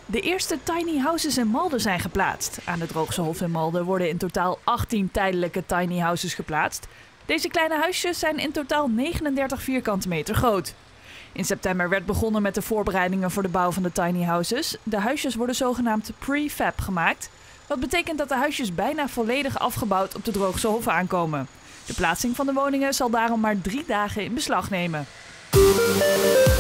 De eerste tiny houses in Malden zijn geplaatst. Aan de Droogse Hof in Malden worden in totaal 18 tijdelijke tiny houses geplaatst. Deze kleine huisjes zijn in totaal 39 vierkante meter groot. In september werd begonnen met de voorbereidingen voor de bouw van de tiny houses. De huisjes worden zogenaamd prefab gemaakt. Wat betekent dat de huisjes bijna volledig afgebouwd op de Droogse Hof aankomen. De plaatsing van de woningen zal daarom maar 3 dagen in beslag nemen.